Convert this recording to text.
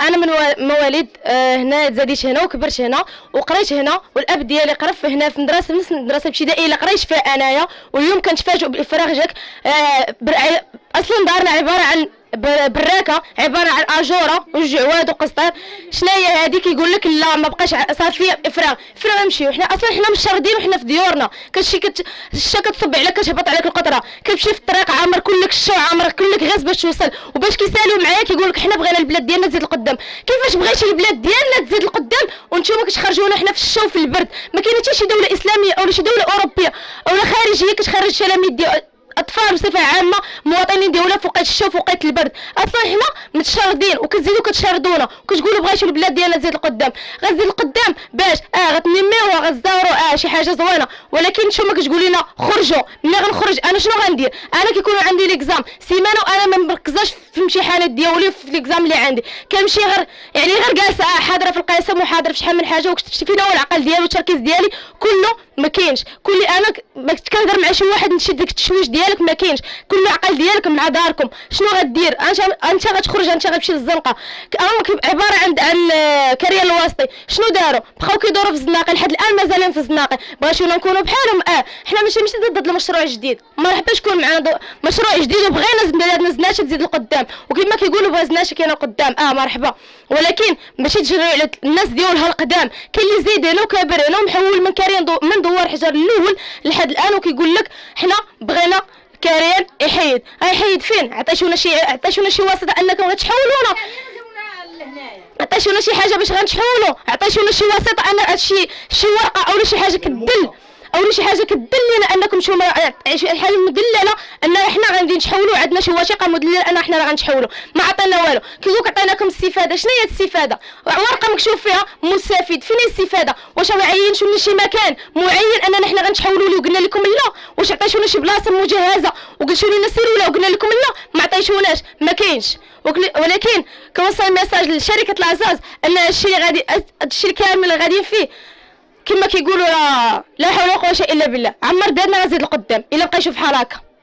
انا من مواليد هنا، تزاديت هنا وكبرت هنا وقريت هنا، والاب ديالي قرا هنا في مدرسه، نفس المدرسه الابتدائيه اللي قريت فيها انايا. واليوم كنتفاجئ بالافراغ جاك. اصلا دارنا عباره عن براكه، عباره عن اجوره وجعواد وقسطير. شنو هي هذه؟ كيقول لك لا ما بقاش صافي افراغ نمشيو. حنا اصلا مشردين وحنا في ديورنا، كتمشي الشتا كتصب عليك، كتهبط عليك القطره، كتمشي في الطريق عامر كلك الشتا وعامر كلك غاز باش توصل. وباش كيساليو معايا كيقول لك حنا بغينا البلاد ديالنا تزيد لقدام. كيفاش بغيتي البلاد ديالنا تزيد لقدام وانتوما كتخرجونا حنا في الشتا وفي البرد؟ ما كاينه حتى شي دوله اسلاميه او شي دوله اوروبيه او خارجيه كتخرج تلاميذ ديال اطفال بصفه عامه، مواطنين ديالنا فوقات الشتا وفوقات البرد. اصلا حنا متشردين وكتزيدوا كتشردونا وكتقولوا بغيتوا البلاد ديالنا تزيد لقدام. غتزيد لقدام باش غتنميوها غتزدهروا شي حاجه زوينه، ولكن نتوما كتقولوا لنا خرجوا. ملي غنخرج انا شنو غندير؟ انا كيكونوا عندي ليكزام سيمانه وانا ما مركزاش في الامتحانات ديالي في ليكزام اللي عندي، كنمشي غير غير جالسه حاضره في القسم وحاضره في شحال من حاجه، وكتشتي فينا هو العقل ديالي والتركيز ديالي كله ما كاينش. كلي انا كنهضر مع شي واحد نشد ديك التشويش ديالك ما كاينش، كل العقل ديالك مع داركم. شنو غدير؟ انت غتخرج، انت غتمشي للزنقه. عباره عن كريان الواسطي. شنو داروا؟ بقاو كيدوروا في الزناقه لحد الان، مازالين في الزناقه. بغيتونا نكونوا بحالهم. حنا ماشي ضد المشروع الجديد، مرحبا شكون معنا مشروع جديد وبغينا بلادنا زناشه تزيد لقدام، وكما كيقولوا بغا زناشه كاينه قدام. مرحبا، ولكن ماشي تجريو على الناس ديالها القدام. كاين اللي زايد هنا وكابر هنا ومحول من كريان من دوار حجر الاول لحد الان، وكيقول لك حنا بغينا كريان يحيد. يحيد فين؟ عطيتونا شي واسطه انكم غتحولونا، عطيتونا شي حاجه باش غنتحولوا، عطيتونا شي واسطه ان هادشي شي ورقه او شي حاجه كتدل او شي حاجه كتدل لنا انكم نتوما حاجه مدلله ان حنا غادي نتحولوا، عندنا شي وثيقه مدلله ان حنا راه غنتحولوا. ما عطينا والو. كيقول لك عطيناكم الاستفاده. شنو هي الاستفاده؟ ورقه مكتوب فيها مستفيد. فين الاستفاده؟ واش عينتوا شي مكان معين اننا حنا غنتحولوا ليه وقلنا لكم لا؟ واش عطيتونا شي بلاصه مجهزه وقلتوا لنا سيروا لا وقلنا لكم لا؟ ما عطيتوناش، ما كاينش. ولكن كنوصل ميساج لشركه العزاز ان الشيء اللي غادي الشيء كامل اللي غاديين فيه كما كيقولوا لا حول ولا قوه الا بالله. عمر بلادنا غتزيد لقدام الا بقى يشوف بحال هكا.